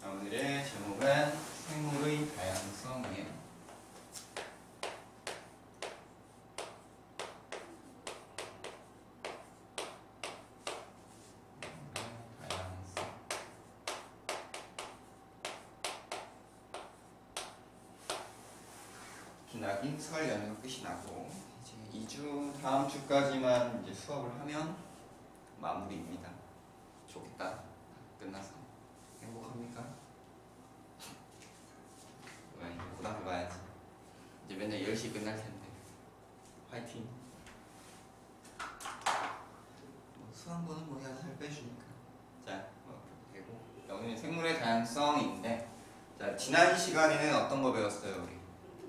오늘의 제목은 생물의 다양성이에요. 다양성. 기나긴 설 연휴가 끝이 나고 이제 2주 다음 주까지만 이제 수업을 하면 마무리입니다. 좋겠다. 끝나서 행복합니까? 왜 이제 고등학교 가야지. 이제 맨날 10시 끝날 텐데. 화이팅. 수학보는 뭐 해야 살 빼주니까. 자, 되고 여기는 생물의 다양성인데, 자 지난 시간에는 어떤 거 배웠어요 우리?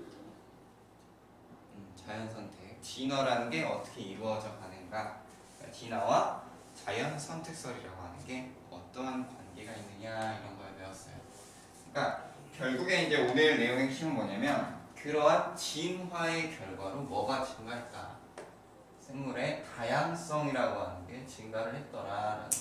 자연선택. 진화라는 게 어떻게 이루어져 가는가? 진화와 자연선택설이라고 하는 게 어떠한 관계가 있느냐 이런 걸 배웠어요. 그러니까 결국에 이제 오늘 내용의 핵심은 뭐냐면 그러한 진화의 결과로 뭐가 증가했다. 생물의 다양성이라고 하는 게 증가를 했더라라는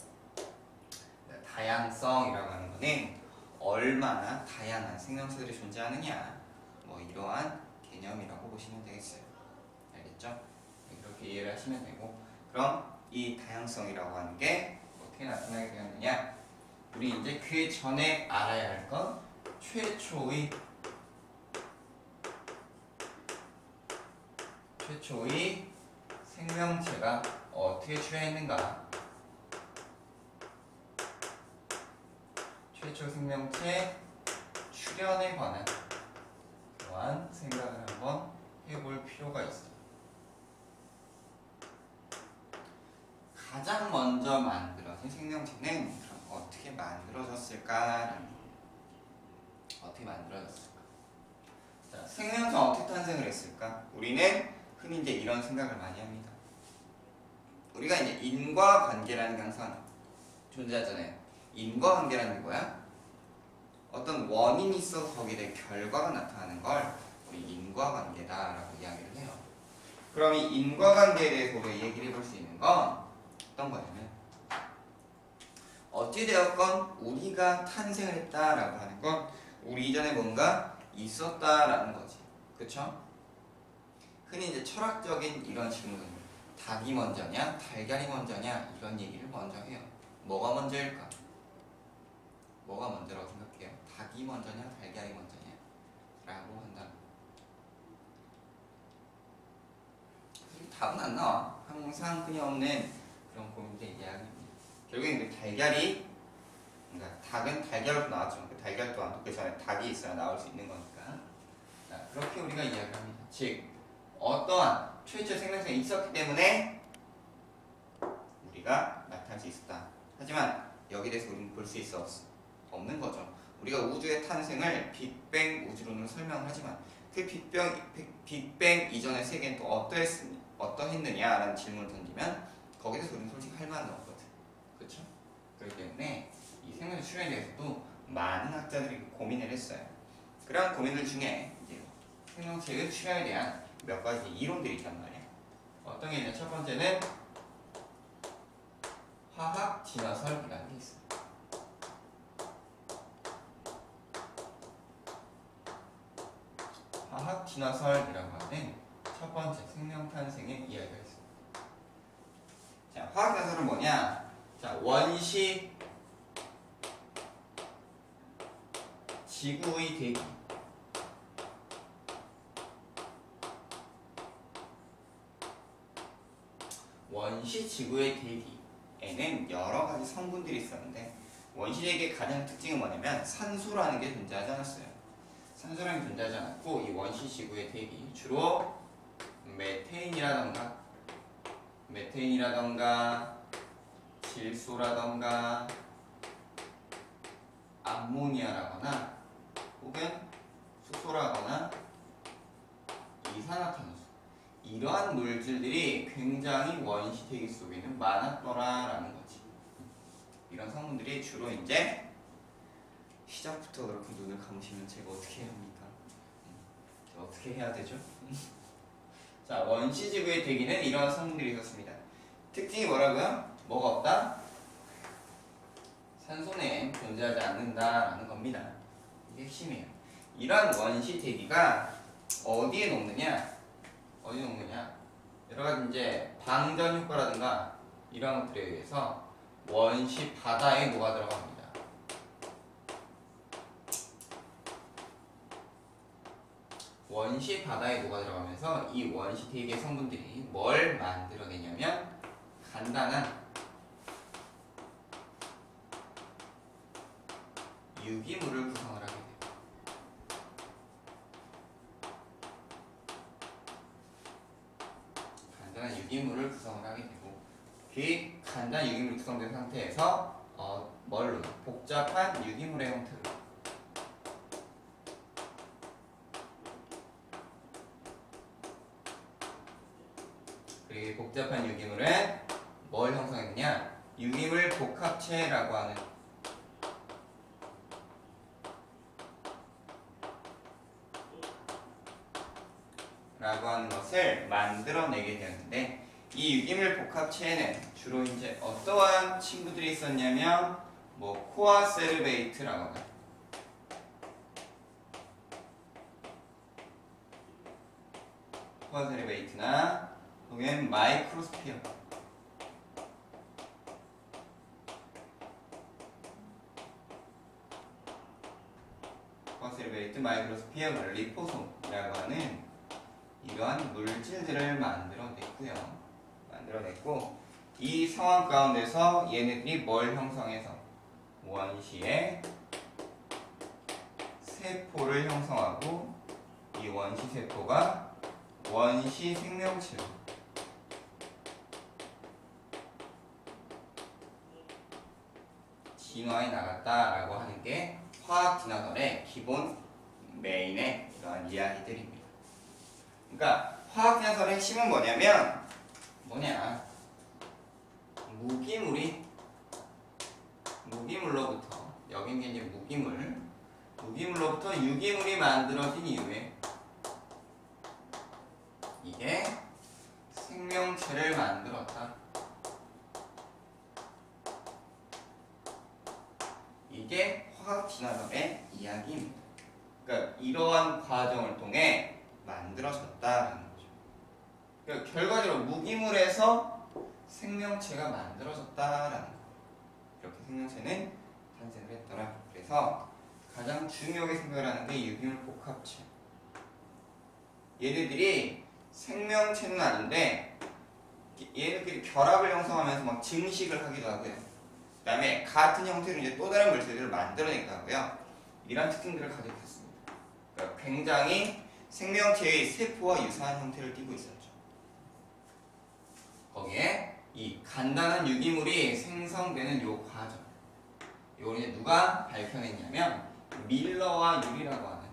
다양성이라고 하는 거는 얼마나 다양한 생명체들이 존재하느냐 뭐 이러한 개념이라고 보시면 되겠어요. 알겠죠? 이렇게 이해를 하시면 되고, 그럼 이 다양성이라고 하는 게 어떻게 나타나게 되었느냐? 우리 이제 그 전에 알아야 할 건 최초의 생명체가 어떻게 출현했는가? 최초 생명체 출현에 관한 그러한 생각을 한번 해볼 필요가 있어요. 가장 먼저 만들어진 생명체는 그럼 어떻게 만들어졌을까? 어떻게 만들어졌을까? 자, 생명체는 어떻게 탄생을 했을까? 우리는 흔히 이제 이런 생각을 많이 합니다. 우리가 이제 인과관계라는 게 항상 존재하잖아요. 인과관계라는 게 뭐야? 어떤 원인이 있어서 거기에 대해 결과가 나타나는 걸 우리 인과관계다라고 이야기를 해요. 그럼 이 인과관계에 대해서 우리가 얘기를 해볼 수 있는 건 어떤 거냐면, 어찌 되었건 우리가 탄생을 했다라고 하는 건 우리 이전에 뭔가 있었다라는 거지. 그쵸? 흔히 이제 철학적인 이런 질문, 닭이 먼저냐 달걀이 먼저냐 이런 얘기를 먼저 해요. 뭐가 먼저일까? 뭐가 먼저라고 생각해요? 닭이 먼저냐 달걀이 먼저냐 라고 한다. 답은 안 나와. 항상 끊임없는 그런 고민들의 이야기입니다. 결국엔 그 달걀이, 그러니까 닭은 달걀로 나왔지만 그 달걀 또한 그 전에 닭이 있어야 나올 수 있는 거니까. 자, 그렇게 우리가 이야기합니다. 즉 어떠한 최초 생명체가 있었기 때문에 우리가 나타날 수 있었다. 하지만 여기에 대해서 우리는 볼 수 있어 없는 거죠. 우리가 우주의 탄생을 빅뱅 우주론으로 설명하지만 그 빅뱅 이전의 세계는 또 어떠했느냐라는 질문을 던지면 거기에 대해서 우리는 솔직히 할 말은 없거든. 그렇죠? 그렇기 때문에 이 생명체 출현에 대해서도 많은 학자들이 고민을 했어요. 그런 고민들 중에 이제 생명체의 출현에 대한 몇 가지 이론들이 있단 말이야. 어떤 게 있냐? 첫 번째는 화학 진화설이라는 게 있어요. 화학 진화설이라고 하는 첫 번째 생명 탄생의 이야기가 있어요. 자, 화학 진화설은 뭐냐? 자, 원시 지구의 대기. 원시 지구의 대기에는 여러 가지 성분들이 있었는데 원시 대기의 가장 특징은 뭐냐면 산소라는 게 존재하지 않았어요. 산소라는 게 존재하지 않았고 이 원시 지구의 대기 주로 메테인이라던가 질소라던가 암모니아라거나 혹은 수소라거나 이산화탄소, 이러한 물질들이 굉장히 원시 대기 속에는 많았더라라는 거지. 이런 성분들이 주로 이제 시작부터 그렇게 눈을 감으시면 제가 어떻게 해야 합니까? 제가 어떻게 해야 되죠? 자, 원시 지구의 대기는 이러한 성분들이 있었습니다. 특징이 뭐라고요? 뭐가 없다? 산소 내엔 존재하지 않는다라는 겁니다. 이게 핵심이에요. 이런 원시 대기가 어디에 녹느냐? 어디 녹느냐? 여러 가지 이제 방전 효과라든가 이런 것들에 의해서 원시 바다에 녹아 들어갑니다. 원시 바다에 녹아 들어가면서 이 원시 대기의 성분들이 뭘 만들어내냐면 간단한 유기물을 구성을 하게 돼요. 간단한 유기물을 구성을 하게 되고 그 간단한 유기물이 구성된 상태에서 뭘로? 복잡한 유기물의 형태로 그리고 복잡한 유기물은 뭘 형성했느냐? 유기물 복합체라고 하는 것을 만들어내게 되는데 이 유기물 복합체에는 주로 이제 어떠한 친구들이 있었냐면 뭐 코아세르베이트라고 하는 코아세르베이트나 혹은 마이크로스피어 코아세르베이트, 마이크로스피어, 리포솜이라고 하는 이러한 물질들을 만들어냈고 이 상황 가운데서 얘네들이 뭘 형성해서 원시의 세포를 형성하고 이 원시 세포가 원시 생명체로 진화해 나갔다라고 하는 게 화학 진화설의 기본 메인의 이러한 이야기들입니다. 그러니까 화학 진화설의 핵심은 뭐냐 무기물로부터 여긴 게 이제 무기물로부터 유기물이 만들어진 이후에 이게 생명체를 만들었다. 이게 화학 진화설의 이야기입니다. 그러니까 이러한 과정을 통해 만들어졌다라는 거죠. 그러니까 결과적으로 무기물에서 생명체가 만들어졌다라는 거. 이렇게 생명체는 탄생을 했더라. 그래서 가장 중요하게 생각하는 게 유기물 복합체. 얘네들이 생명체는 아닌데 얘네들이 결합을 형성하면서 막 증식을 하기도 하고요. 그 다음에 같은 형태로 이제 또 다른 물질들을 만들어내기도 하고요. 이런 특징들을 가지고 있습니다. 그러니까 굉장히 생명체의 세포와 유사한 형태를 띠고 있었죠. 거기에 이 간단한 유기물이 생성되는 요 과정, 요걸 이제 누가 밝혀냈냐면 밀러와 유리라고 하는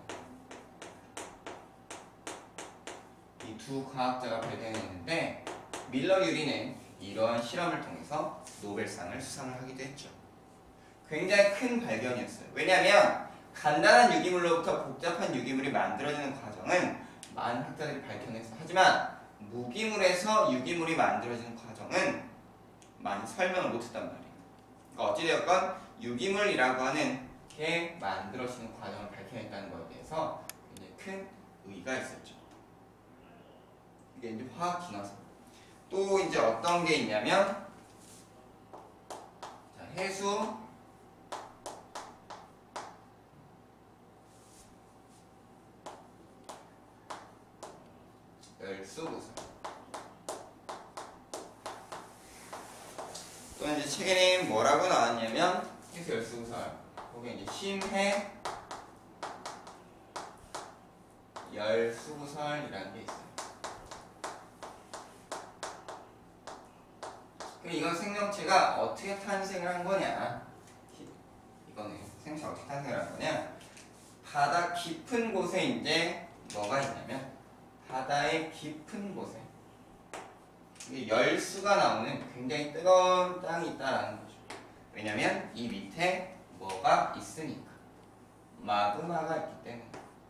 이 두 과학자가 발견했는데 밀러 유리는 이러한 실험을 통해서 노벨상을 수상을 하기도 했죠. 굉장히 큰 발견이었어요. 왜냐하면 간단한 유기물로부터 복잡한 유기물이 만들어지는 과정은 많은 학자들이 밝혀냈어요. 하지만 무기물에서 유기물이 만들어지는 과정은 많이 설명을 못했단 말이에요. 그러니까 어찌되었건 유기물이라고 하는 게 만들어지는 과정을 밝혀냈다는 것에 대해서 굉장히 큰 의의가 있었죠. 이게 이제 화학 진화설. 또 이제 어떤 게 있냐면 자, 해수 열수구설. 또 이제 책에는 뭐라고 나왔냐면 해수 열수구설. 거기 이제 심해 열수구설이라는 게 있어요. 그럼 이건 생명체가 어떻게 탄생을 한 거냐? 이거는 생명체가 어떻게 탄생을 한 거냐? 바다 깊은 곳에 이제 뭐가 있냐면 바다의 깊은 곳에 이게 열수가 나오는 굉장히 뜨거운 땅이 있다라는 거죠. 왜냐면 이 밑에 뭐가 있으니까 마그마가 있기 때문에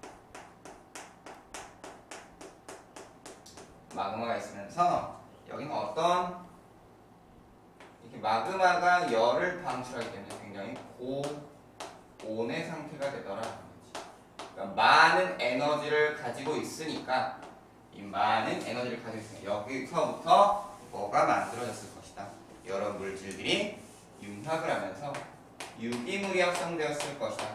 마그마가 있으면서 여기는 어떤 이렇게 마그마가 열을 방출하기 때문에 굉장히 고온의 상태가 되더라. 그러니까 많은 에너지를 가지고 있으니까 이 많은 에너지를 가지고 있으니까 여기서부터 뭐가 만들어졌을 것이다. 여러 물질들이 융합을 하면서 유기물이 합성되었을 것이다.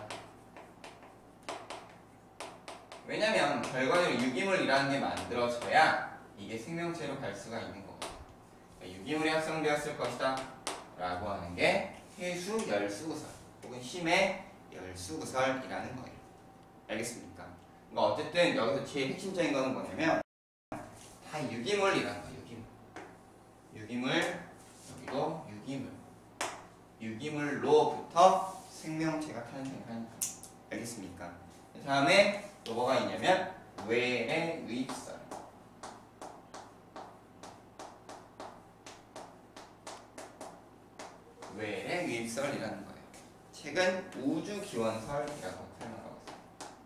왜냐면 결과적으로 유기물이라는 게 만들어져야 이게 생명체로 갈 수가 있는 거거든요. 그러니까 유기물이 합성되었을 것이다 라고 하는 게 해수 열수구설 혹은 심해 열수구설이라는 거예요. 알겠습니까? 그러니까 어쨌든 여기서 제일 핵심적인 거는 뭐냐면 다 유기물이라는 거예요. 유기물 여기도 유기물로부터 생명체가 탄생하는 거예요. 알겠습니까? 그 다음에 또 뭐가 있냐면 외래 유입설. 외래 유입설이라는 거예요. 책은 우주기원설이라고 설명하고 있습니다.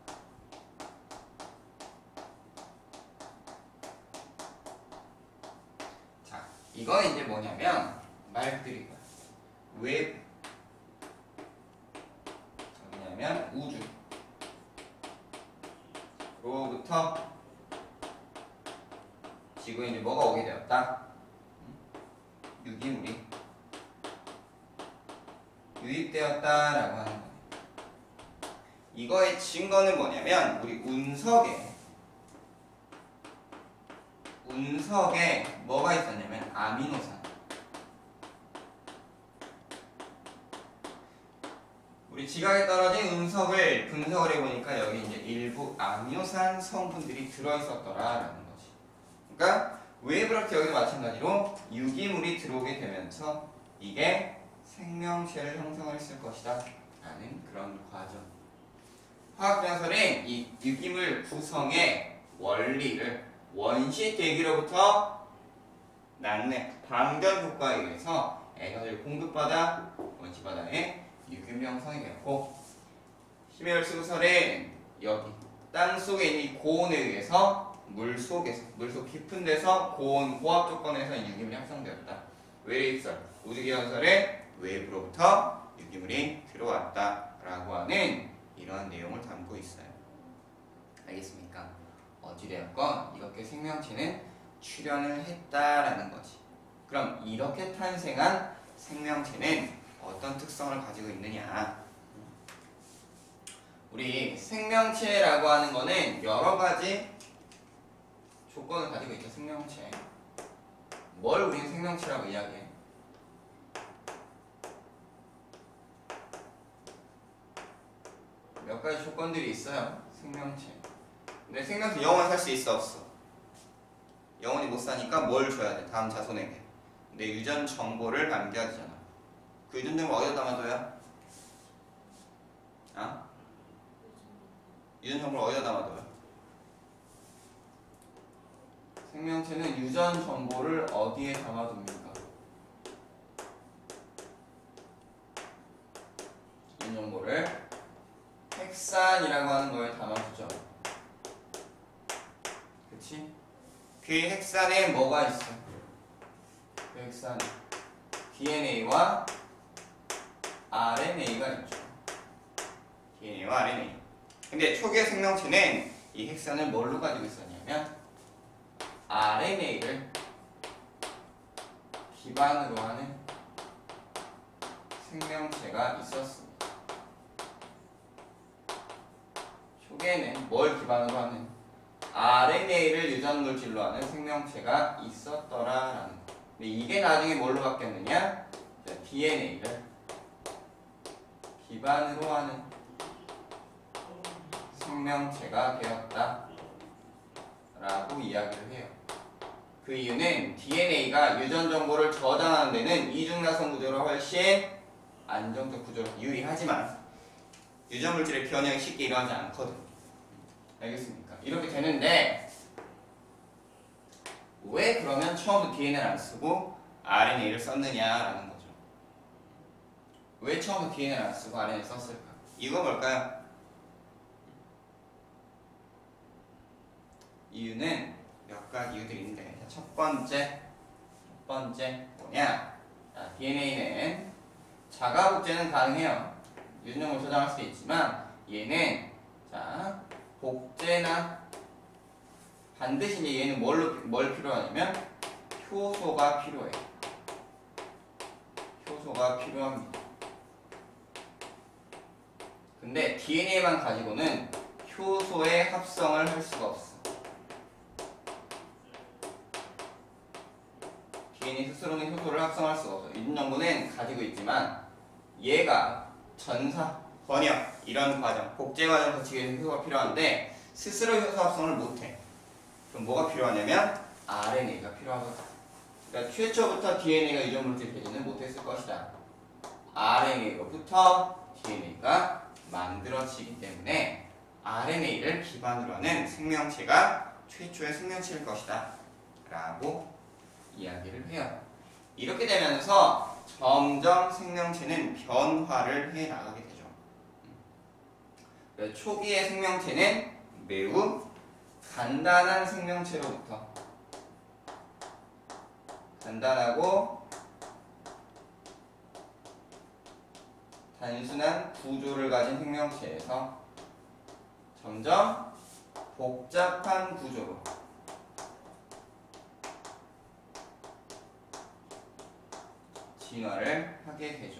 자, 이건 이제 뭐냐면 말들이 외부 뭐냐면 우주로부터 지구에 이제 뭐가 오게 되었다? 유기물이 유입되었다라고 하는 거예요. 이거의 증거는 뭐냐면 우리 운석에 뭐가 있었냐면 아미노산. 우리 지각에 떨어진 운석을 분석을 해보니까 여기 이제 일부 아미노산 성분들이 들어있었더라라는 거지. 그러니까 웨이브럭트 여기도 마찬가지로 유기물이 들어오게 되면서 이게 생명체를 형성했을 것이다 라는 그런 과정. 화학변설은 이 유기물 구성의 원리를 원시 대기로부터 낙뢰, 방전 효과에 의해서 에너지를 공급받아 원시 바다에 유기물 형성이 되었고, 심해 열수구설은 여기 땅 속에 있는 이 고온에 의해서 물속 깊은 데서 고온 고압 조건에서 유기물이 형성되었다. 외래입설, 우주기원설은 외부로부터 유기물이 들어왔다라고 하는 이러한 내용을 담고 있어요. 알겠습니까? 어찌되었건 이렇게 생명체는 출현을 했다라는 거지. 그럼 이렇게 탄생한 생명체는 어떤 특성을 가지고 있느냐? 우리 생명체라고 하는 거는 여러 가지 조건을 가지고 있죠. 생명체. 뭘 우리는 생명체라고 이야기해? 몇 가지 조건들이 있어요. 생명체. 근데 생명체 영원히 살 수 있어 없어? 영원히 못 사니까 뭘 줘야 돼? 다음 자손에게. 내 유전 정보를 남겨야 되잖아. 그 유전 정보 어디다 담아둬요? 아? 유전 정보를 어디다 담아둬요? 생명체는 유전 정보를 어디에 담아둡니까? 유전 정보를 핵산이라고 하는 거에 담아두죠. 그치? 그 핵산에 뭐가 있어? 그 핵산 DNA와 RNA가 있죠. DNA와 RNA. 근데 초기의 생명체는 이 핵산을 뭘로 가지고 있었냐면 RNA를 기반으로 하는 생명체가 있었습니다. 초기에는 뭘 기반으로 하는? RNA를 유전물질로 하는 생명체가 있었더라라는 거. 근데 이게 나중에 뭘로 바뀌었느냐? DNA를 기반으로 하는 생명체가 되었다 라고 이야기를 해요. 그 이유는 DNA가 유전 정보를 저장하는 데는 이중나선 구조로 훨씬 안정적 구조로 유리하지만 유전 물질의 변형이 쉽게 일어나지 않거든. 알겠습니까? 이렇게 되는데 왜 그러면 처음부터 DNA를 안 쓰고 RNA를 썼느냐라는 거죠. 왜 처음부터 DNA를 안 쓰고 RNA를 썼을까? 이거 뭘까요? 이유는 몇 가지 이유들이 있는데, 첫 번째 뭐냐? DNA는 자가 복제는 가능해요. 유전력을 저장할 수도 있지만 얘는 자 복제나 반드시 이제 얘는 뭘 필요하냐면 효소가 필요해. 효소가 필요합니다. 근데 DNA만 가지고는 효소의 합성을 할 수가 없어. DNA 스스로는 효소를 합성할 수가 없어. 유전정보는 가지고 있지만 얘가 전사, 번역 이런 과정, 복제 과정 거치기 위해서 효소가 필요한데 스스로 효소 합성을 못해. 그럼 뭐가 필요하냐면 RNA가 필요하거든. 그러니까 최초부터 DNA가 유전물질 배제는 못했을 것이다. RNA로부터 DNA가 만들어지기 때문에 RNA를 기반으로 하는 생명체가 최초의 생명체일 것이다 라고 이야기를 해요. 이렇게 되면서 점점 생명체는 변화를 해 나가게 되죠. 초기의 생명체는 매우 간단한 생명체로부터 간단하고 단순한 구조를 가진 생명체에서 점점 복잡한 구조로 진화를 하게 되죠.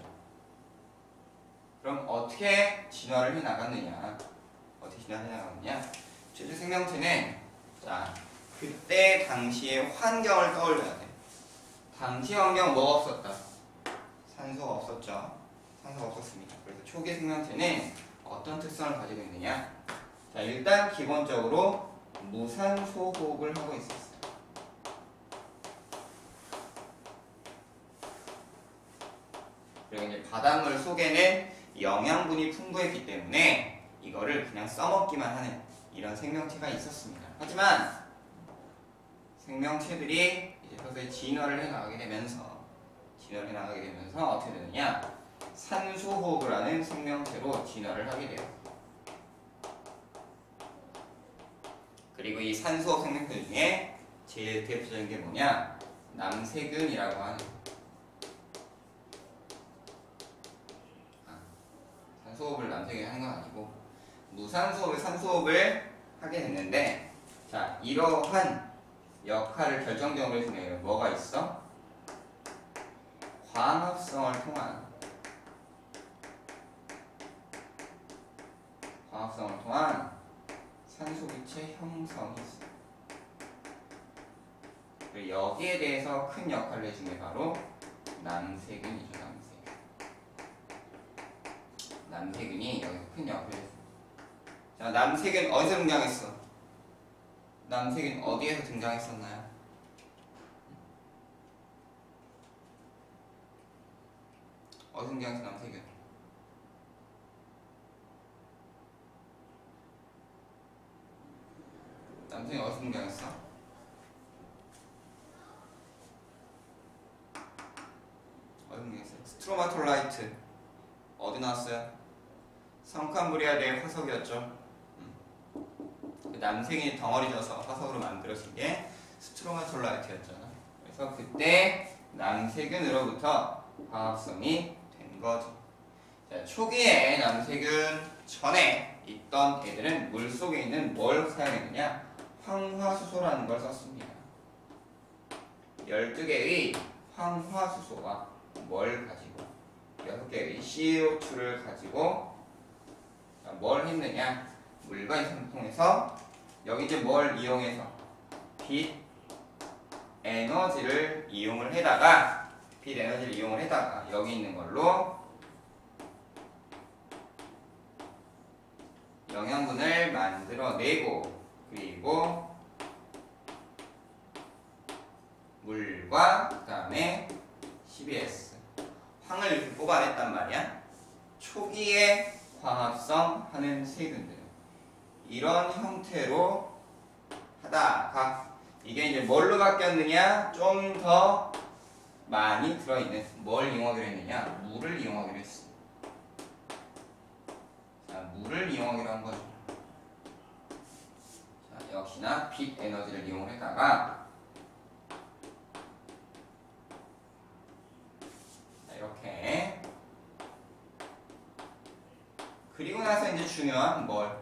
그럼 어떻게 진화를 해 나갔느냐? 어떻게 진화를 해 나갔느냐? 최초 생명체는 자 그때 당시의 환경을 떠올려야 돼. 당시 환경 뭐가 없었다? 산소가 없었죠. 산소가 없었습니다. 그래서 초기 생명체는 어떤 특성을 가지고 있느냐? 자 일단 기본적으로 무산소 호흡을 하고 있었어요. 그리고 이제 바닷물 속에는 영양분이 풍부했기 때문에 이거를 그냥 써먹기만 하는 이런 생명체가 있었습니다. 하지만 생명체들이 이제 서서히 진화를 해나가게 되면서 어떻게 되느냐? 산소호흡을 하는 생명체로 진화를 하게 돼요. 그리고 이 산소호흡 생명체 중에 제일 대표적인 게 뭐냐? 남세균이라고 하는 산소호흡을 남세균이 하는 건 아니고 무산소호흡, 산소호흡을 하게 됐는데 자 이러한 역할을 결정적으로 해주는 뭐가 있어? 광합성을 통한 산소기체 형성이 있어. 그리고 여기에 대해서 큰 역할을 해준 게 바로 남세균이죠. 남세균이 여기서 큰 역할을 했어. 자, 남세균 어디서 등장했어? 남세균 어디에서 등장했었나요? 어디서 등장했어 남세균? 남세균 어디서 등장했어? 어디서 등장했어? 스트로마톨라이트 어디 나왔어요? 성칸브리아대의 화석이었죠. 남세균이 덩어리져서 화석으로 만들어진 게 스트로마톨라이트였잖아. 그래서 그때 남세균으로부터 광합성이 된 거죠. 자, 초기에 남세균 전에 있던 애들은 물속에 있는 뭘 사용했느냐? 황화수소라는 걸 썼습니다. 12개의 황화수소가 뭘 가지고 6개의 CO2를 가지고 뭘 했느냐? 물과 이산을 통해서 여기 이제 뭘 이용해서 빛 에너지를 이용을 해다가 여기 있는 걸로 영양분을 만들어내고 그리고 물과 그 다음에 CBS 황을 이렇게 뽑아냈단 말이야. 초기에 광합성하는 세균들 이런 형태로 하다가 이게 이제 뭘로 바뀌었느냐? 좀 더 많이 들어있는 뭘 이용하기로 했느냐? 물을 이용하기로 했어. 자, 물을 이용하기로 한 거죠. 자, 역시나 빛 에너지를 이용했다가 자, 이렇게 그리고 나서 이제 중요한 뭘?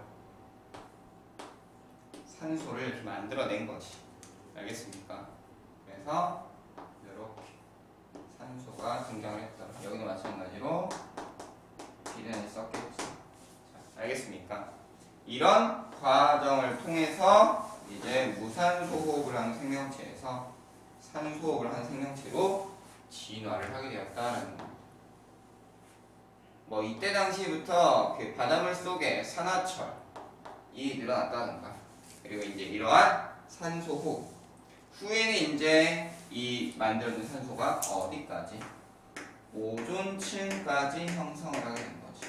산소를 이렇게 만들어낸 거지. 알겠습니까? 그래서 이렇게 산소가 등장을 했다. 여기도 마찬가지로 비단이 섞였죠. 자, 알겠습니까? 이런 과정을 통해서 이제 무산소 호흡을 하는 생명체에서 산소 호흡을 하는 생명체로 진화를 하게 되었다는 겁니다. 뭐 이때 당시부터 그 바닷물 속에 산화철이 늘어났다든가, 그리고 이제 이러한 산소 호흡 후에는 이제 이 만들어진 산소가 어디까지? 오존층까지 형성을 하게 된 거지.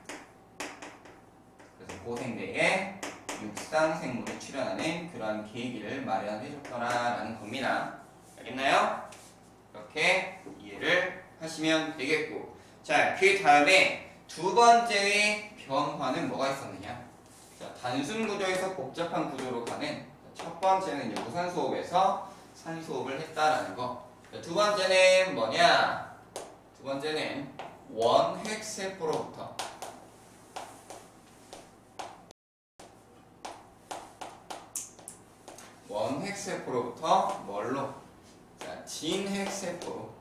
그래서 고생대에 육상생물이 출현하는 그러한 계기를 마련해줬더라라는 겁니다. 알겠나요? 이렇게 이해를 하시면 되겠고, 자, 그 다음에 두 번째의 변화는 뭐가 있었느냐? 자, 단순 구조에서 복잡한 구조로 가는 첫 번째는 이제 무산소호흡에서 산소호흡을 했다라는 거. 자, 두 번째는 뭐냐? 두 번째는 원핵세포로부터 뭘로? 자, 진핵세포로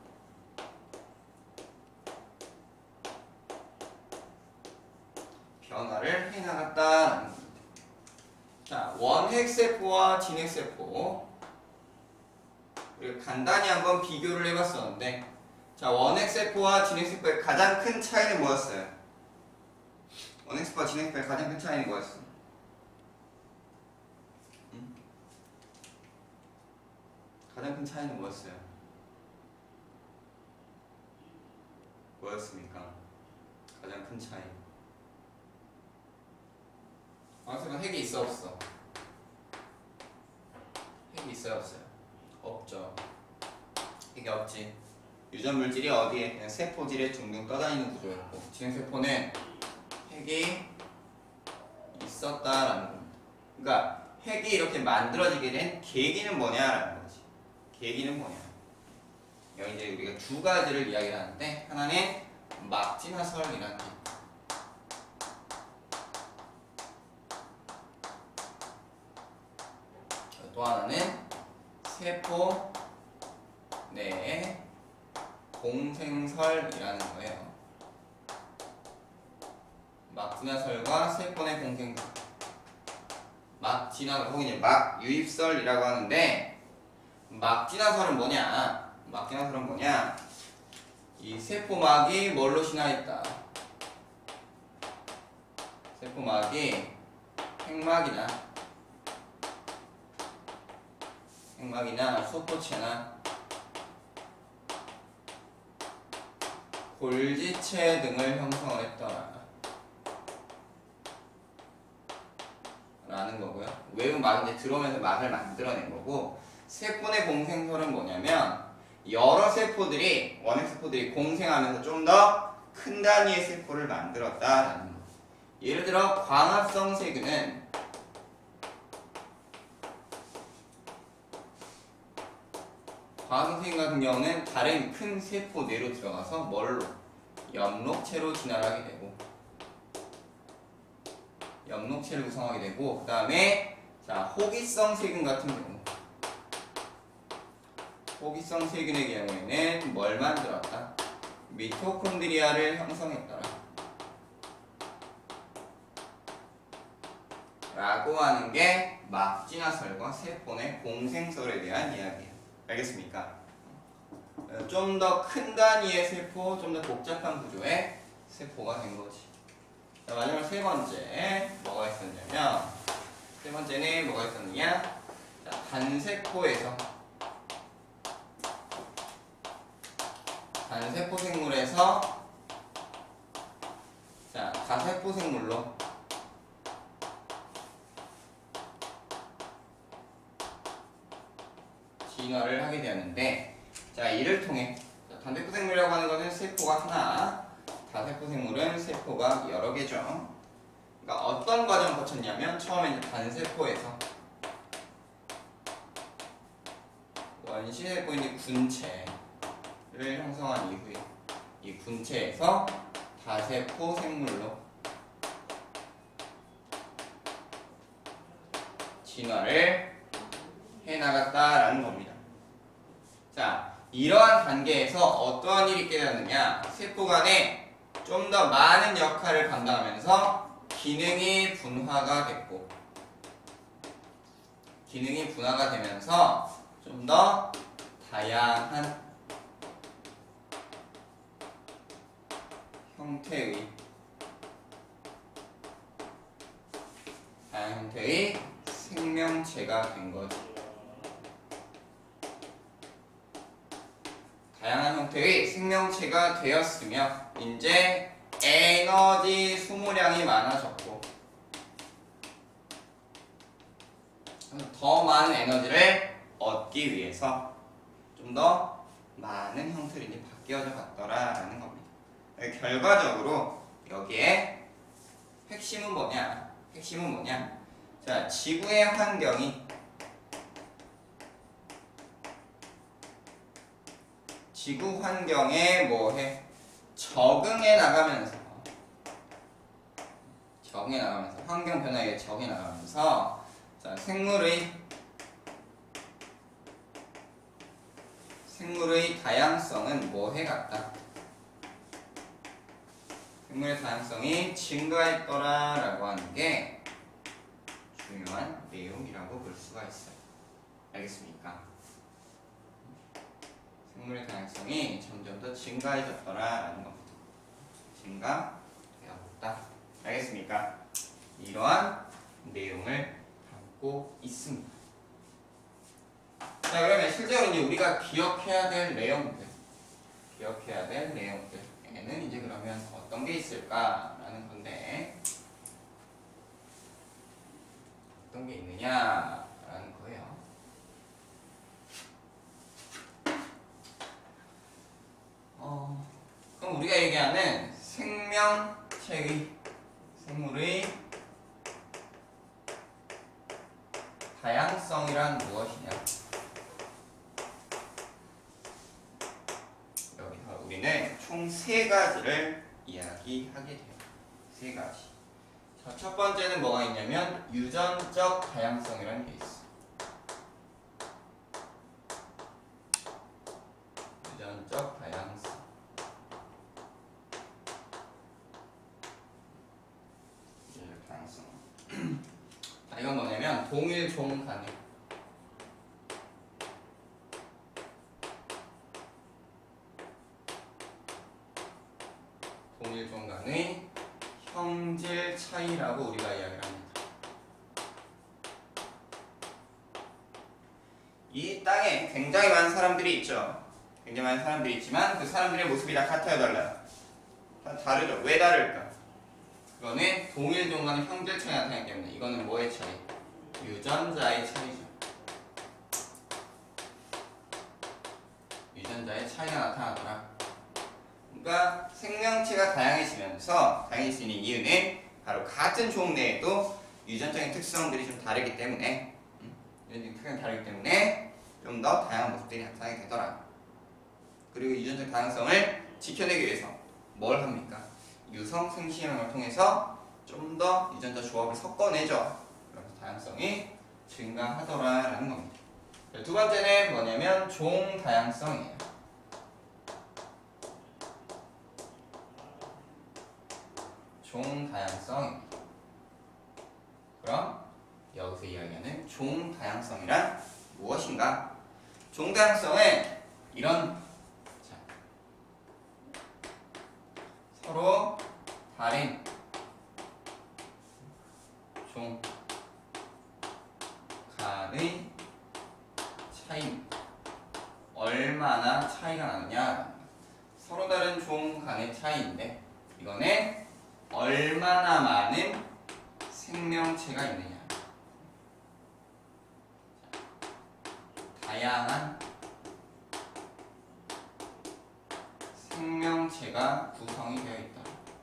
변화를 해나갔다는 겁니다. 자, 원핵세포와 진핵세포 우리가 간단히 한번 비교를 해봤었는데, 자, 원핵세포와 진핵세포의 가장 큰 차이는 뭐였어요? 원핵세포와 진핵세포의 가장 큰 차이는 뭐였어? 가장 큰 차이는 뭐였어요? 뭐였습니까? 가장 큰 차이. 원핵세포는 핵이 있어 없어? 핵이 있어요 없어요? 없죠. 핵이 없지. 유전 물질이 어디에? 그냥 세포질에 둥둥 떠다니는 구조였고, 진핵세포는 핵이 있었다라는 겁니다. 그러니까 핵이 이렇게 만들어지게 된 계기는 뭐냐라는 거지. 계기는 뭐냐? 여기 이제 우리가 두 가지를 이야기를 하는데, 하나는 막진화설이라는 게, 또 하나는 세포 내에 공생설이라는 거예요. 막진화설과 세포 내 공생설, 막진화설 혹은 이제 막유입설이라고 하는데, 막진화설은 뭐냐? 막진화설은 뭐냐? 이 세포막이 뭘로 진화했다? 세포막이 핵막이나 소포체나 골지체 등을 형성을 했더라 라는 거고요. 외부 막이 이제 들어오면서 막을 만들어낸 거고, 세포 내 공생설은 뭐냐면 여러 세포들이, 원핵세포들이 공생하면서 좀 더 큰 단위의 세포를 만들었다라는 거. 예를 들어 광합성 세균은 같은 경우는 다른 큰 세포 내로 들어가서 뭘로? 엽록체로 진화를 하게 되고, 엽록체를 구성하게 되고, 그 다음에 자, 호기성 세균 같은 경우, 호기성 세균의 경우에는 뭘 만들었다? 미토콘드리아를 형성했더라 라고 하는 게 막진화설과 세포 내 공생설에 대한 이야기예요. 알겠습니까? 좀 더 큰 단위의 세포, 좀 더 복잡한 구조의 세포가 된 거지. 자, 마지막 세 번째 뭐가 있었냐면, 세 번째는 뭐가 있었느냐? 자, 단세포 생물에서 자, 가세포 생물로 진화를 하게 되었는데, 자, 이를 통해 단세포 생물이라고 하는 것은 세포가 하나, 다세포 생물은 세포가 여러 개죠. 그러니까 어떤 과정을 거쳤냐면, 처음에 이제 단세포에서 원시세포인 군체를 형성한 이후에 이 군체에서 다세포 생물로 진화를 해나갔다라는 겁니다. 자, 이러한 단계에서 어떠한 일이 있게 되느냐? 세포 간에 좀 더 많은 역할을 감당하면서 기능이 분화가 됐고, 기능이 분화가 되면서 좀 더 다양한 형태의 생명체가 된 거지. 다양한 형태의 생명체가 되었으며 이제 에너지 소모량이 많아졌고 더 많은 에너지를 얻기 위해서 좀 더 많은 형태로 바뀌어져 갔더라라는 겁니다. 결과적으로 여기에 핵심은 뭐냐? 자, 지구의 환경이 지구 환경에 뭐해? 적응해 나가면서 환경 변화에 적응해 나가면서 자, 생물의 다양성은 뭐해 갔다? 생물의 다양성이 증가했더라라고 하는 게 중요한 내용이라고 볼 수가 있어요. 알겠습니까? 생물의 다양성이 점점 더 증가해졌더라라는 겁니다. 증가되었다. 알겠습니까? 이러한 내용을 담고 있습니다. 자, 그러면 실제로 이제 우리가 기억해야 될 내용들에는 이제 그러면 어떤 게 있을까라는 건데, 어떤 게 있느냐라는 거예요. 그럼 우리가 얘기하는 생물의 다양성이란 무엇이냐? 여기서 우리는 총 3가지를 이야기하게 돼요. 3가지. 자, 첫 번째는 뭐가 있냐면 유전적 다양성이라는 게 있어. 유전적 다양성. 자, 이건 뭐냐면 동일 종 간에 형질 차이라고 우리가 이야기를 합니다. 이 땅에 굉장히 많은 사람들이 있죠. 굉장히 많은 사람들이 있지만 그 사람들의 모습이 다 같아요, 달라요? 다 다르죠. 왜 다를까? 그거는 동일 종 간의 형질 차이가 나타나기 때문에. 이거는 뭐의 차이? 유전자의 차이죠. 유전자의 차이가 나타나더라. 그러니까 생명체가 다양해지는 이유는 바로 같은 종 내에도 유전적인 특성들이 좀 다르기 때문에 좀 더 다양한 모습들이 나타나게 되더라. 그리고 유전적 다양성을 지켜내기 위해서 뭘 합니까? 유성 생식을 통해서 좀 더 유전자 조합을 섞어내죠. 그러면서 다양성이 증가하더라라는 겁니다. 두 번째는 뭐냐면 종 다양성이에요. 종 다양성입니다. 그럼 여기서 이야기하는 종 다양성이란 무엇인가? 종 다양성은 이런 서로 다른 종 간의 차이입니다. 얼마나 차이가 나느냐? 서로 다른 종 간의 차이인데 이거는 얼마나 많은 생명체가 있느냐. 다양한 생명체가 구성이 되어 있다.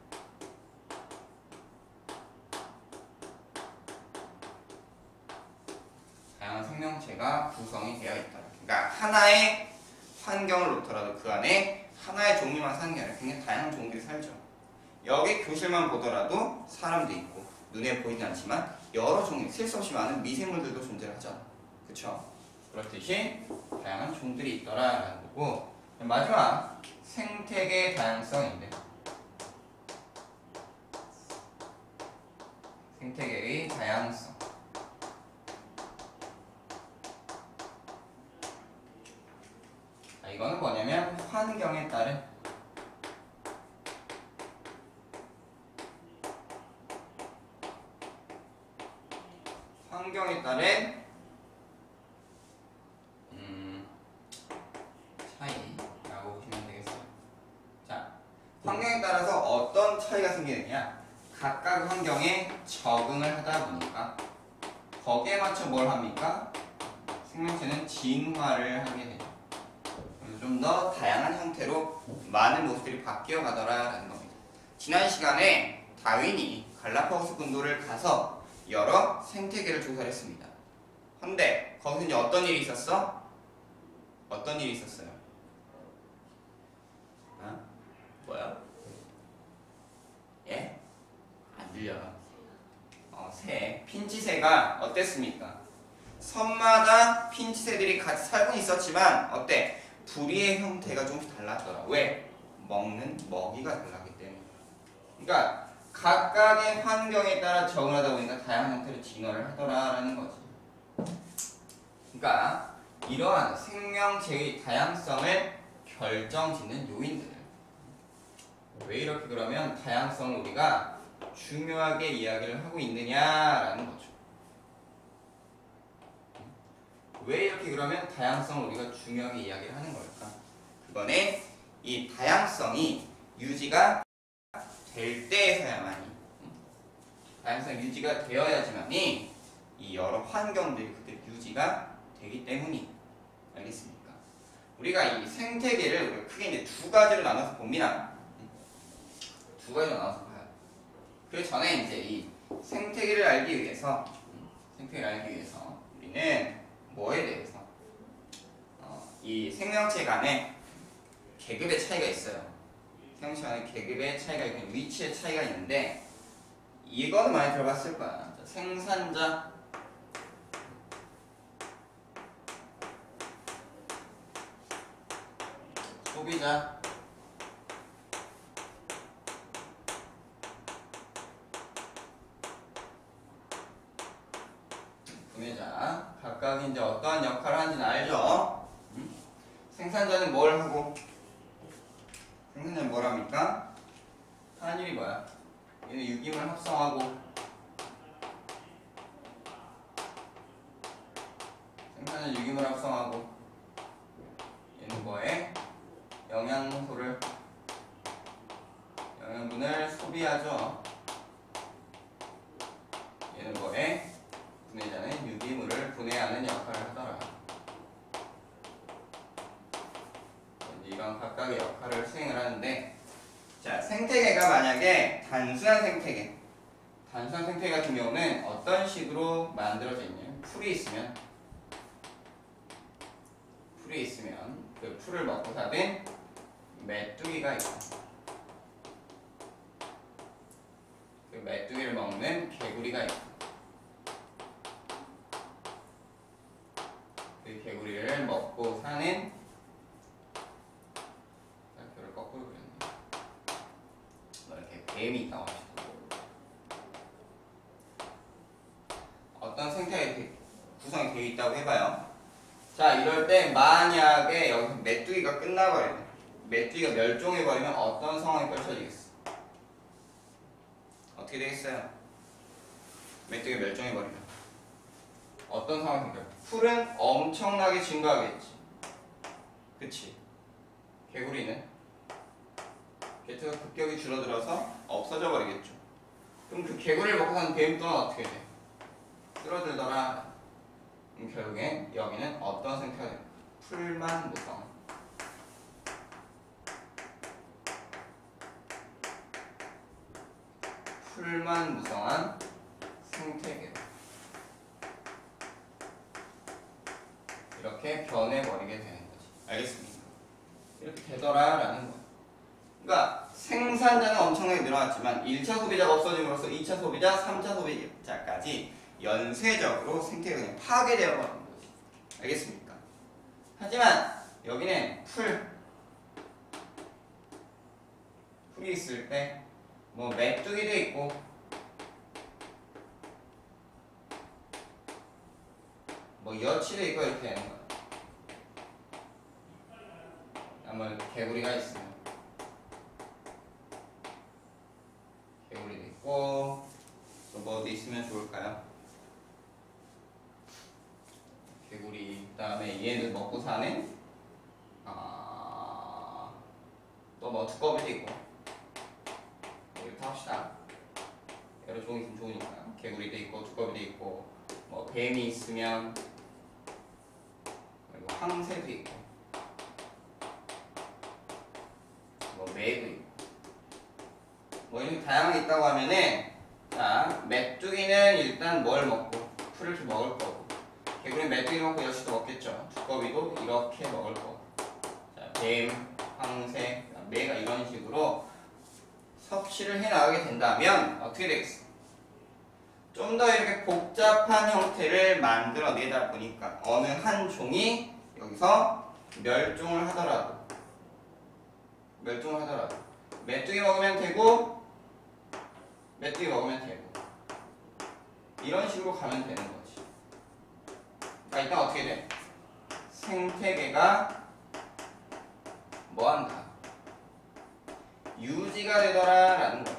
다양한 생명체가 구성이 되어 있다. 그러니까 하나의 환경을 놓더라도 그 안에 하나의 종류만 사는 게 아니라 굉장히 다양한 종들이 살죠. 여기 교실만 보더라도 사람도 있고 눈에 보이진 않지만 여러 종류, 셀 수 없이 많은 미생물들도 존재하잖아. 그쵸? 그렇듯이 다양한 종들이 있더라라는 거고, 마지막 생태계 다양성인데, 생태계의 다양성. 이거는 뭐냐면 환경에 따른 차이라고 보시면 되겠어요. 자, 환경에 따라서 어떤 차이가 생기느냐? 각각 환경에 적응을 하다 보니까 거기에 맞춰 뭘 합니까? 생명체는 진화를 하게 되죠. 그래서 좀 더 다양한 형태로 많은 모습들이 바뀌어 가더라라는 겁니다. 지난 시간에 다윈이 갈라파고스 군도를 가서 여러 생태계를 조사를 했습니다. 근데 거기서 이제 어떤 일이 있었어? 어떤 일이 있었어요? 뭐야? 예? 안 들려요. 핀치새가 어땠습니까? 섬마다 핀치새들이 같이 살고 있었지만 어때? 부리의 형태가 조금씩 달랐더라. 왜? 먹는 먹이가 달랐기 때문에. 그러니까 각각의 환경에 따라 적응하다 보니까 다양한 형태로 진화를 하더라라는 거지. 그러니까 이러한 생명체의 다양성을 결정짓는 요인들. 왜 이렇게 그러면 다양성을 우리가 중요하게 이야기를 하고 있느냐라는 거죠. 왜 이렇게 그러면 다양성을 우리가 중요하게 이야기를 하는 걸까? 그거는 이 다양성이 유지가 될 때에서야만이, 다양성이 유지가 되어야지만이 이 여러 환경들이 그때 유지가 되기 때문이. 알겠습니까? 우리가 이 생태계를 우리가 크게 이제 두 가지로 나눠서 봅니다. 두 가지로 나눠서 봐요. 그 전에 이제 이 생태계를 알기 위해서 우리는 뭐에 대해서 이 생명체 간에 계급의 차이가 있어요. 생명체 간에 계급의 차이가 있고 위치의 차이가 있는데 이거는 많이 들어봤을 거야. 생산자, 소비자, 구매자. 각각 이제 어떠한 역할을 하는지는 알죠? 생산자는 뭘 하고? 생산자는 뭘 합니까? 하는 일이 뭐야? 얘는 유기물 합성하고, 생산자는 유기물 합성하고, 얘는 뭐해? 영양분을 소비하죠. 얘는 뭐해? 분해자는 유기물을 분해하는 역할을 하더라. 이런 각각의 역할을 수행을 하는데, 자, 생태계가 만약에 단순한 생태계 같은 경우는 어떤 식으로 만들어져 있냐면 풀이 있으면 그 풀을 먹고 사는 메뚜기가 있고, 그 메뚜기를 먹는 개구리가 있고, 그 개구리를 먹고 사는, 별을 거꾸로 그렸네. 이렇게 뱀이 있다고 하시고, 어떤 생태계 구성이 되어 있다고 해봐요. 자, 이럴 때 만약에 여기서 메뚜기가 끝나버리면, 메뚜기가 멸종해버리면 어떤 상황이 펼쳐지겠어? 어떻게 되겠어요? 메뚜기가 멸종해버리면 어떤 상황이 생겨요? 풀은 엄청나게 증가하겠지. 그치? 개구리는 개체가 급격히 줄어들어서 없어져 버리겠죠. 그럼 그 개구리를 먹고 사는 뱀 또한 어떻게 돼? 줄어들더라. 그럼 결국엔 여기는 어떤 생태가 돼요? 풀만 무성. 풀만 무성한 생태계. 이렇게 변해버리게 되는 거지. 알겠습니까? 이렇게 되더라라는 거야. 그러니까 생산자는 엄청나게 늘어났지만 1차 소비자가 없어짐으로써 2차 소비자, 3차 소비자까지 연쇄적으로 생태계가 그냥 파괴되어 버린 거지. 알겠습니까? 하지만 여기는 풀이 있을 때 뭐 메뚜기도 있고 뭐 여치도 있고 이렇게 되는 거야. 한번 개구리가 있으면 개구리도 있고 또 뭐도 있으면 좋을까요? 개구리 그다음에 얘는 먹고 사는 또 뭐 두꺼비도 있고 이렇게 합시다. 여러 종이 있으면 좋으니까요. 개구리도 있고 두꺼비도 있고 뭐 뱀이 있으면 그리고 황새도 있고 뭐 매도 있고 뭐 이렇게 다양하게 있다고 하면은 자 메뚜기는 일단 뭘 먹고 풀을 좀 먹을 거고 개구리는 메뚜기 먹고 여치도 먹겠죠. 두꺼비도 이렇게 먹을 거고 자 뱀, 황새, 매가 이런 식으로 섭취를 해 나가게 된다면 어떻게 되겠어? 좀 더 이렇게 복잡한 형태를 만들어내다 보니까 어느 한 종이 여기서 멸종을 하더라도 메뚜기 먹으면 되고 메뚜기 먹으면 되고 이런 식으로 가면 되는 거지. 그러니까 일단 어떻게 돼? 생태계가 뭐한다? 유지가 되더라 라는 거지.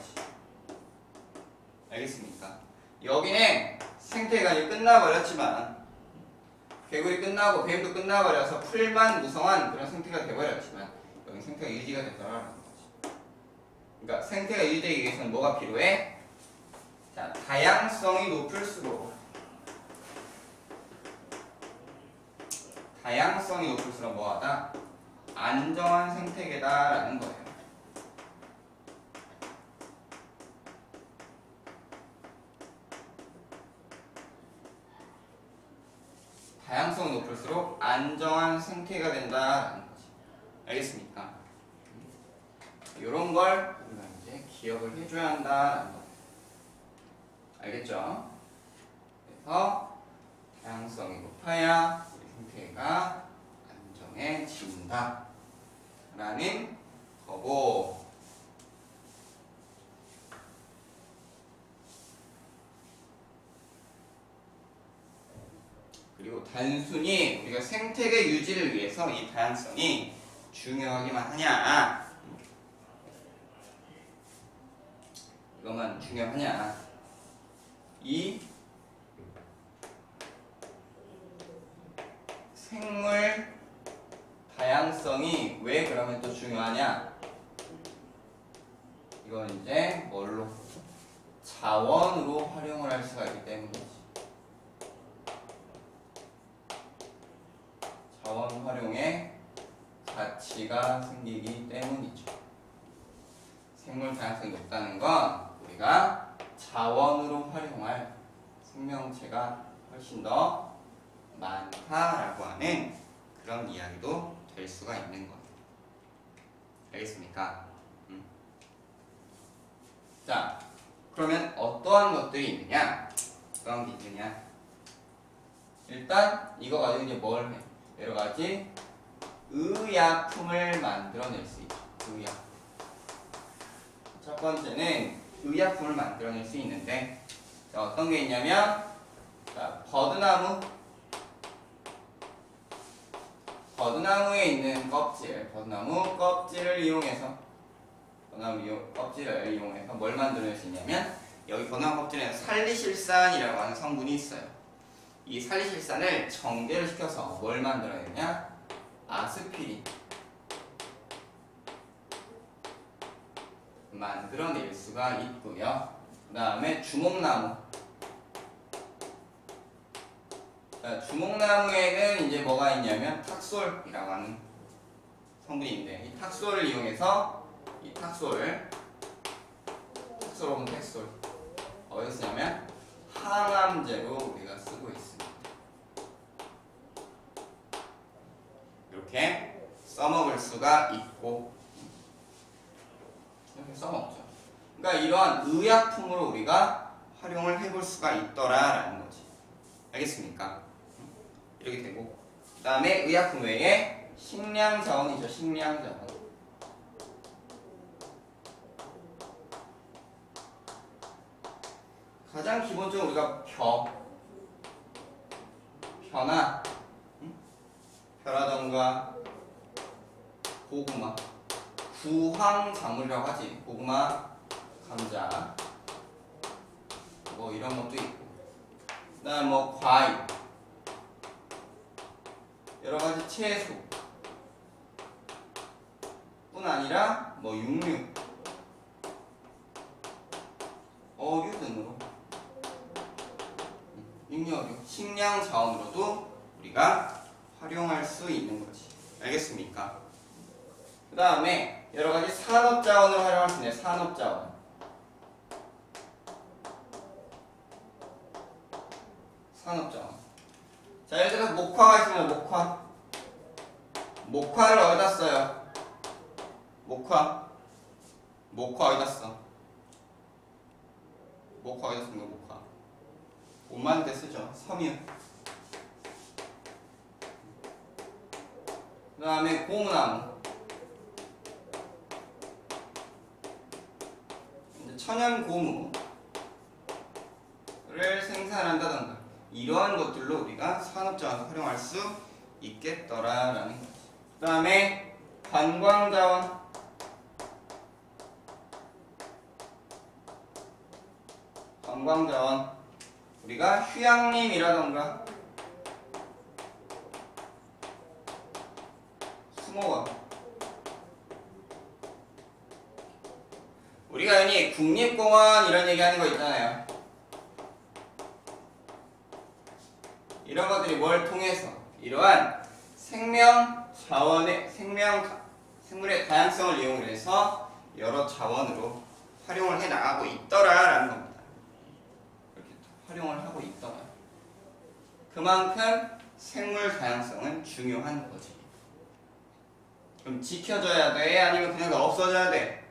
알겠습니까? 여기는 생태계가 이제 끝나버렸지만 개구리 끝나고 뱀도 끝나버려서 풀만 무성한 그런 생태가 돼버렸지만 여기 생태가 유지가 되더라라는 거지. 그러니까 생태가 유지되기 위해서는 뭐가 필요해? 자, 다양성이 높을수록 뭐하다? 안정한 생태계다라는 거예요. 다양성이 높을수록 안정한 생태가 된다라는 거지. 알겠습니까? 이런 걸 우리가 이제 기억을 해줘야 한다라는 거. 알겠죠? 그래서 다양성이 높아야 우리 생태가 안정해진다 라는 거고 그리고 단순히 우리가 생태계 유지를 위해서 이 다양성이 중요하기만 하냐 이것만 중요하냐 이 생물 다양성이 왜 그러면 또 중요하냐 이건 이제 뭘로 자원으로 활용을 할 수가 있기 때문이지. 자원 활용에 가치가 생기기 때문이죠. 생물 다양성이 높다는 건 우리가 자원으로 활용할 생명체가 훨씬 더 많다라고 하는 그런 이야기도 될 수가 있는 거예요. 알겠습니까? 자, 그러면 어떠한 것들이 있느냐? 어떠한 게 있느냐? 일단 이거 가지고 이제 뭘 해? 여러 가지 의약품을 만들어낼 수 있죠. 의약품. 첫 번째는 의약품을 만들어낼 수 있는데 자, 어떤 게 있냐면 자, 버드나무에 있는 껍질, 버드나무 껍질을 이용해서 뭘 만들어낼 수 있냐면 여기 버드나무 껍질에는 살리실산이라고 하는 성분이 있어요. 이 살리실산을 정제를 시켜서 뭘 만들어내냐? 아스피린 만들어낼 수가 있고요. 그 다음에 주목나무. 자, 주목나무에는 이제 뭐가 있냐면 탁솔이라고 하는 성분이 있는데 이 탁솔을 이용해서 이 탁솔 혹은 텍솔 어디서 쓰냐면 항암제로 우리가 쓰고 있습니다. 이렇게 써먹을 수가 있고 상품으로 우리가 활용을 해볼 수가 있더라라는 거지. 알겠습니까? 이렇게 되고, 그 다음에 의약품 외에 식량 자원이죠. 식량 자원. 가장 기본적으로 우리가 벼나 벼라던가 고구마, 구황작물이라고 하지. 고구마, 감자, 뭐 이런 것도 있고, 그다음 뭐 과일, 여러 가지 채소 뿐 아니라 뭐 육류, 어류 등으로 육류, 식량 자원으로도 우리가 활용할 수 있는 거지. 알겠습니까? 그 다음에 여러 가지 산업 자원을 활용할 수 있는 산업 자원. 산업 자원. 자, 예를 들어서 목화가 있으면 목화를 어디다 써요? 목화 어디다 써? 목화 어디다 쓰는 거? 목화 옷 만들 때 쓰죠. 섬유. 그 다음에 고무나무, 천연 고무를 생산한다던가 이러한 것들로 우리가 산업자원을 활용할 수 있겠더라라는 거지. 그 다음에 관광자원. 관광자원, 우리가 휴양림이라던가 수목원, 우리가 흔히 국립공원 이런 얘기하는 거 있잖아요. 이런 것들이 뭘 통해서 이러한 생명 자원의 생물의 다양성을 이용해서 여러 자원으로 활용을 해 나가고 있더라라는 겁니다. 이렇게 활용을 하고 있더라. 그만큼 생물 다양성은 중요한 거지. 그럼 지켜줘야 돼? 아니면 그냥 없어져야 돼?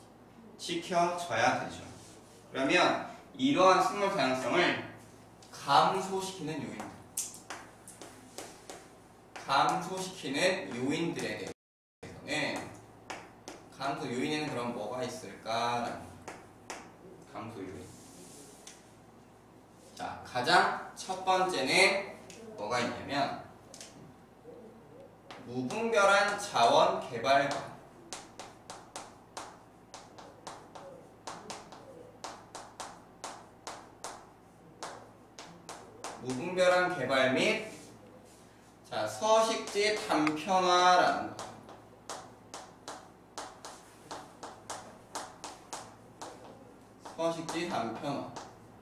지켜줘야 되죠. 그러면 이러한 생물 다양성을 감소시키는 요인들에 대해서는 감소 요인에는 그럼 뭐가 있을까? 감소 요인. 자, 가장 첫 번째는 뭐가 있냐면 무분별한 자원 개발과 무분별한 개발 및 서식지 단편화라는 거. 서식지 단편화.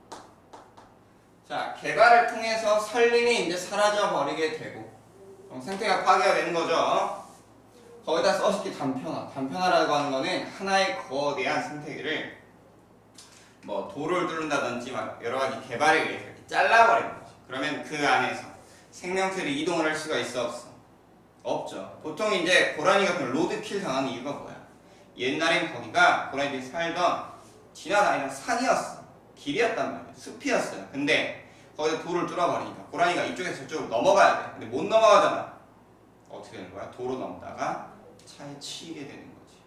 자, 개발을 통해서 산림이 이제 사라져 버리게 되고 생태가 파괴가 되는 거죠. 거기다 서식지 단편화. 단편화라고 하는 거는 하나의 거대한 생태계를 뭐 돌을 뚫는다든지 막 여러 가지 개발에 의해서 이렇게 잘라버리는 거죠. 그러면 그 안에서 생명체들이 이동을 할 수가 있어 없어? 없죠. 보통 이제 고라니 같은 로드킬 당하는 이유가 뭐야? 옛날엔 거기가 고라니들이 살던 지나다니는 산이었어. 길이었단 말이야. 숲이었어요. 근데 거기서 돌을 뚫어버리니까 고라니가 이쪽에서 저쪽으로 넘어가야 돼. 근데 못 넘어가잖아. 어떻게 되는 거야? 도로 넘다가 차에 치이게 되는 거지.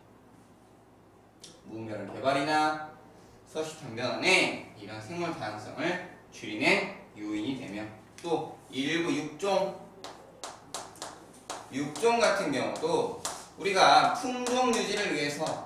무분별한 개발이나 서식 단변화는 이런 생물 다양성을 줄이는 요인이 되며, 또 일부 육종 같은 경우도 우리가 품종 유지를 위해서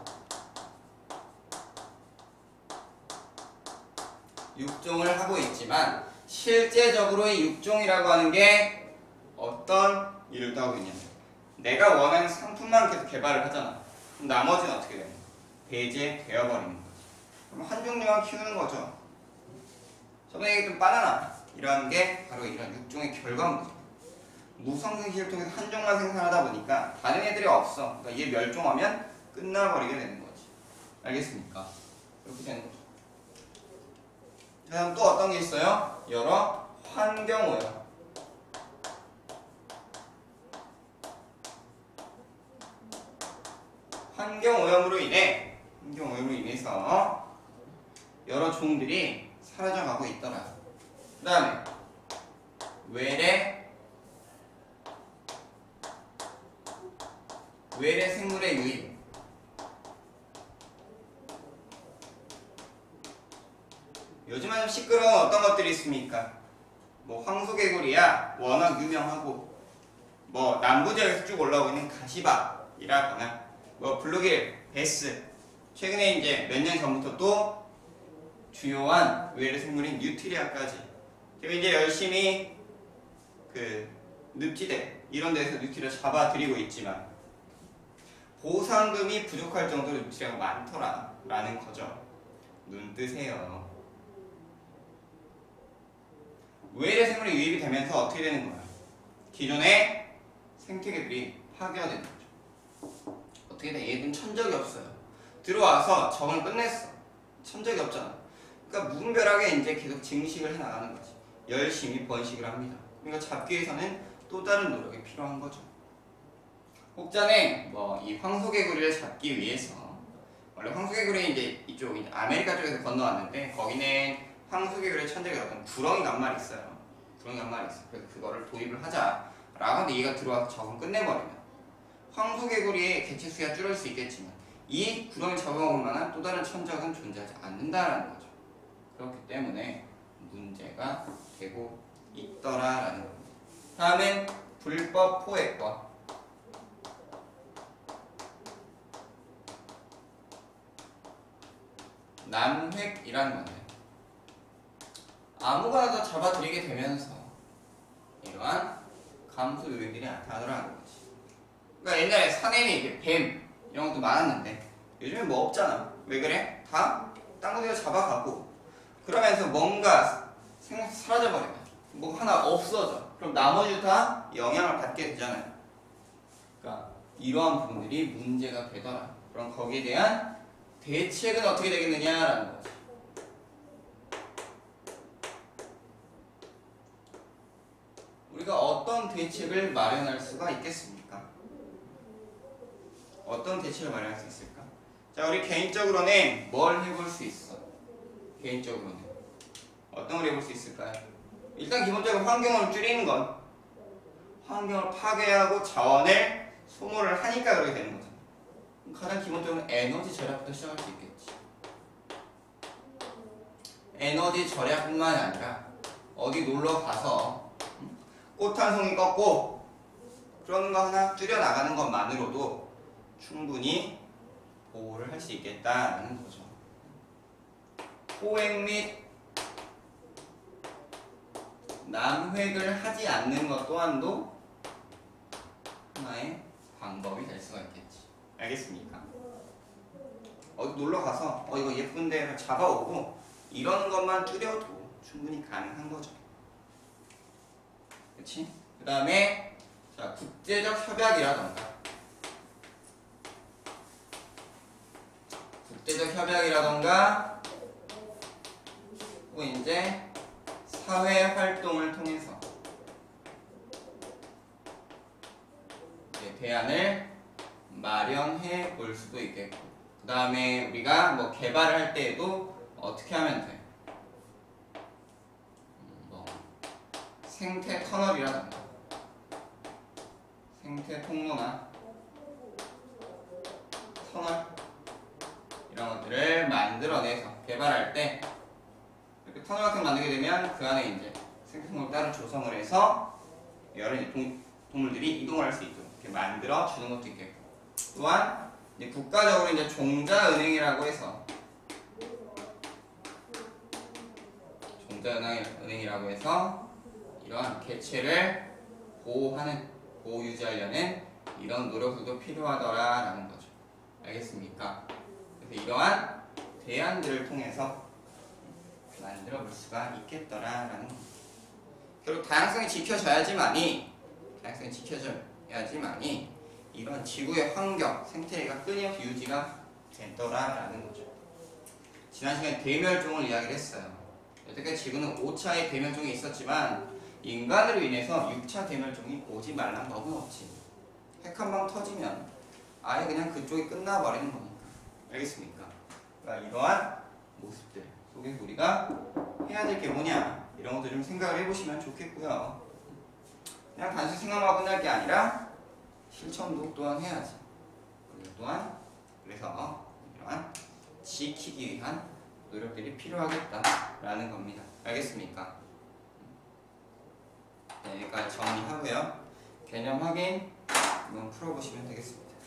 육종을 하고 있지만 실제적으로의 육종이라고 하는 게 어떤 일을 하고 있냐면 내가 원하는 상품만 계속 개발을 하잖아. 그럼 나머지는 어떻게 되는 거야? 배제되어버리는 거지. 그럼 한 종류만 키우는 거죠. 저번에 얘기했던 바나나 이런 게 바로 이런 육종의 결과물이죠. 무성생식을 통해서 한 종만 생산하다 보니까 다른 애들이 없어. 그러니까 얘 멸종하면 끝나버리게 되는 거지. 알겠습니까? 이렇게 되는 거죠. 다음 또 어떤 게 있어요? 여러 환경오염. 환경오염으로 인해서 여러 종들이 사라져가고 있더라. 그 다음에 외래 생물의 유입. 요즘 아주 시끄러운 어떤 것들이 있습니까? 뭐 황소개구리야 워낙 유명하고, 뭐 남부지역에서 쭉 올라오고 있는 가시박이라거나 뭐 블루길, 베스, 최근에 이제 몇 년 전부터 또 주요한 외래 생물인 뉴트리아까지 제가 이제 열심히 그 늪지대 이런 데서 뉴트리아 잡아들이고 있지만 보상금이 부족할 정도로 뉴트리아가 많더라 라는 거죠. 눈 뜨세요. 외래 생물이 유입이 되면서 어떻게 되는 거야? 기존의 생태계들이 파괴되는 거죠. 어떻게 돼? 얘는 천적이 없어요. 들어와서 적응을 끝냈어. 천적이 없잖아. 그러니까 무분별하게 이제 계속 증식을 해나가는 거지. 열심히 번식을 합니다. 그러니까 잡기 위해서는 또 다른 노력이 필요한 거죠. 혹자는 뭐 이 황소개구리를 잡기 위해서, 원래 황소개구리는 이제 이쪽 이제 아메리카 쪽에서 건너왔는데 거기는 황소개구리의 천적이 어떤 구렁이가 한 마리 있어요. 구렁이가 한 마리 있어. 그래서 그거를 도입을 하자라고 하는데 얘가 들어와서 적응 끝내버리면 황소개구리의 개체 수가 줄을 수 있겠지만 이 구렁이 잡아먹을 만한 또 다른 천적은 존재하지 않는다라는 거죠. 그렇기 때문에 문제가 되고 있더라라는 겁니다. 다음은 불법 포획권. 남획이라는 건데, 아무거나 잡아들이게 되면서 이러한 감소 요인들이 나타나더라는 거지. 그러니까 옛날에 산에는 이렇게 뱀 이런 것도 많았는데 요즘엔 뭐 없잖아. 왜 그래? 다 딴 곳에서 잡아가고 그러면서 뭔가 사라져버리면 뭐 하나 없어져. 그럼 나머지 다 영향을 받게 되잖아요. 그러니까 이러한 부분들이 문제가 되더라. 그럼 거기에 대한 대책은 어떻게 되겠느냐라는 거지. 우리가 어떤 대책을 마련할 수가 있겠습니까? 어떤 대책을 마련할 수 있을까? 자, 우리 개인적으로는 뭘 해볼 수 있어? 개인적으로는 어떤 걸 해볼 수 있을까요? 일단 기본적으로 환경을 줄이는 건 환경을 파괴하고 자원을 소모를 하니까 그렇게 되는 거잖아. 가장 기본적으로 에너지 절약부터 시작할 수 있겠지. 에너지 절약뿐만 아니라 어디 놀러 가서 꽃 한 송이 꺾고 그런 거 하나 줄여 나가는 것만으로도 충분히 보호를 할 수 있겠다는 거죠. 포획 및 남획을 하지 않는 것 또한도 하나의 방법이 될 수가 있겠지. 알겠습니까? 어디 놀러 가서 이거 예쁜데 잡아오고 이런 것만 줄여도 충분히 가능한 거죠. 그렇지? 그 다음에 자, 국제적 협약이라던가 혹은 이제 사회 활동을 통해서 대안을 마련해 볼 수도 있겠고, 그 다음에 우리가 뭐 개발을 할 때에도 어떻게 하면 돼? 뭐 생태 터널이라던가 생태 통로나 터널 이런 것들을 만들어내서 개발할 때 이렇게 터널 같은 거 만들게 되면 그 안에 이제 생태 통로를 따로 조성을 해서 여러 동물들이 이동할 수 있도록 이렇게 만들어 주는 것도 있겠고, 또한 이제 국가적으로 이제 종자은행이라고 해서 이러한 개체를 보호 유지하려는 이런 노력들도 필요하더라라는 거죠. 알겠습니까? 그래서 이러한 대안들을 통해서 만들어 볼 수가 있겠더라라는 겁니다. 결국 다양성이 지켜져야지만이 이런 지구의 환경, 생태계가 끊임없이 유지가 되더라라는 거죠. 지난 시간에 대멸종을 이야기를 했어요. 여태까지 지구는 5차의 대멸종이 있었지만 인간으로 인해서 6차 대멸종이 오지 말란 법은 없지. 핵 한 방 터지면 아예 그냥 그쪽이 끝나버리는 거니까. 알겠습니까? 그러니까 이러한 모습들 속에서 우리가 해야 될 게 뭐냐 이런 것도 좀 생각을 해보시면 좋겠고요. 그냥 단순 생각만 끝날 게 아니라 실천도 또한 해야지. 또한 그래서 이러한 지키기 위한 노력들이 필요하겠다라는 겁니다. 알겠습니까? 네, 여기까지 정리하고요. 개념 확인 한번 풀어보시면 되겠습니다.